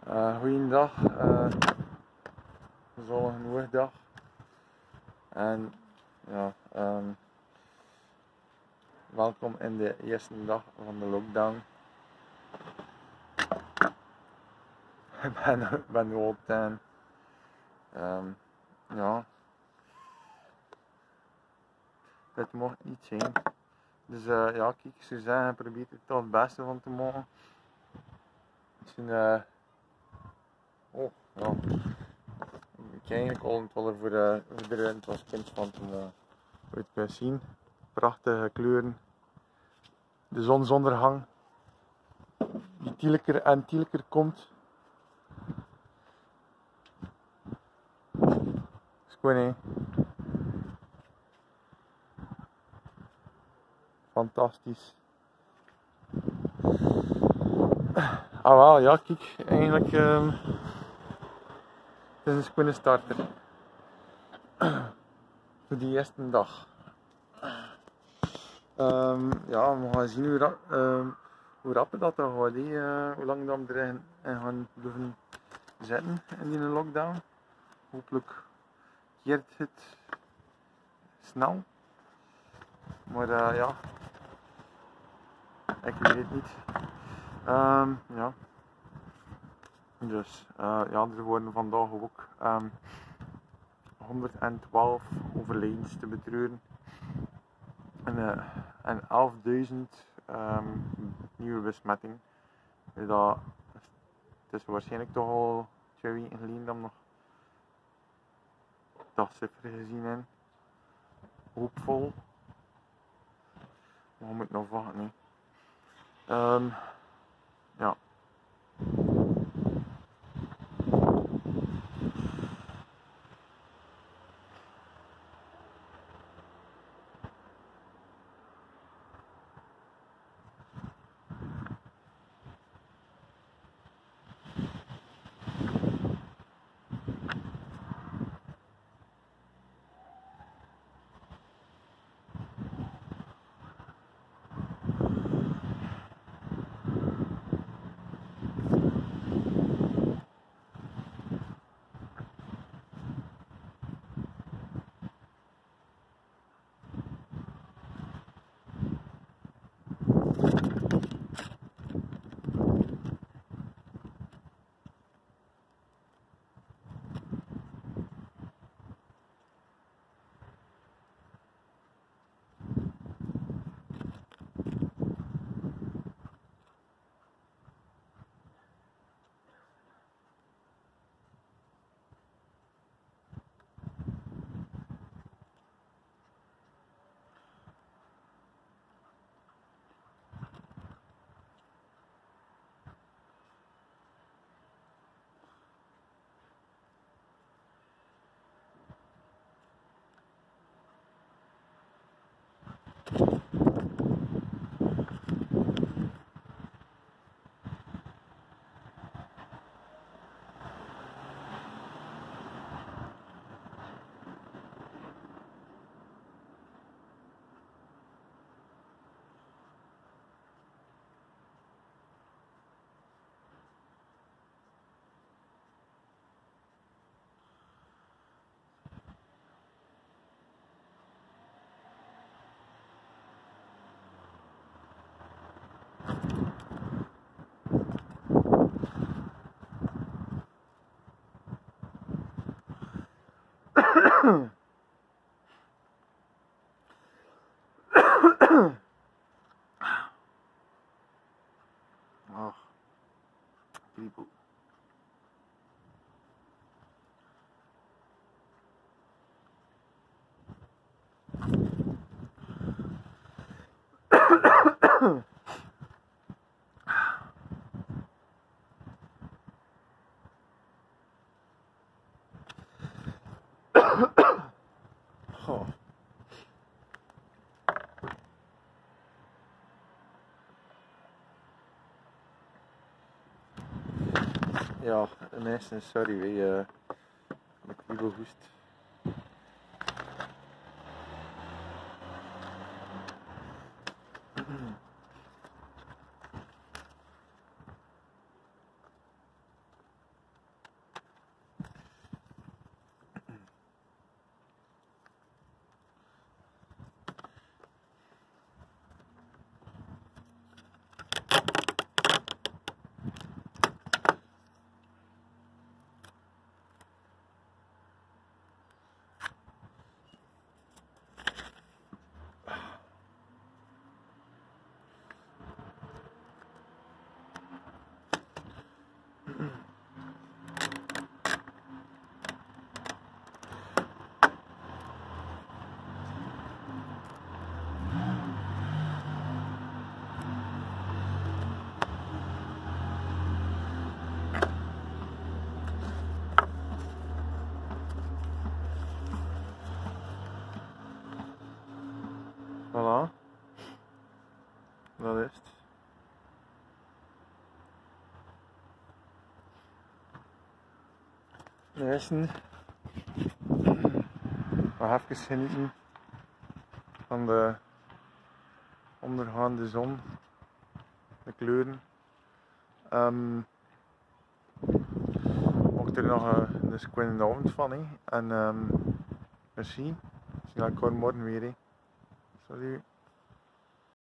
Goeiedag, zonnige dag. En ja, welkom in de eerste dag van de lockdown. Ik ben nu op en ja, dit mocht niet zijn. Dus ja, kijk, ik zou zeggen, probeer er toch het beste van te maken. Misschien, oh ja, ik eigenlijk al het voor de ruimte als kind van te maken. Hoe je het kunt zien, prachtige kleuren, de zonsondergang die tielijker en tielijker komt. Is gewoon hè. Fantastisch. Ah wel, ja kijk, eigenlijk het is een starter voor die eerste dag. Ja, we gaan zien hoe rap dat gaat, hoe lang dat we erin gaan blijven zitten in die lockdown. Hopelijk keert het snel. Maar ja, ik weet het niet. Ja. Dus ja, er worden vandaag ook 112 overledens te betreuren en 11.000 nieuwe besmettingen. Het is waarschijnlijk toch al 2 weken geleden dat we nog dat cijfer gezien hebben. Hoopvol. Maar we moeten nog wachten. Ja. Ach, people. Oh. Ja, mensen, sorry, ik heb hoest. Voilà. Dat is het. De resten. Nog even genieten van de ondergaande zon. De kleuren. Mocht er nog een squinnende avond van. Hè. En merci. Misschien ga ik morgen weer. Hè. Salut.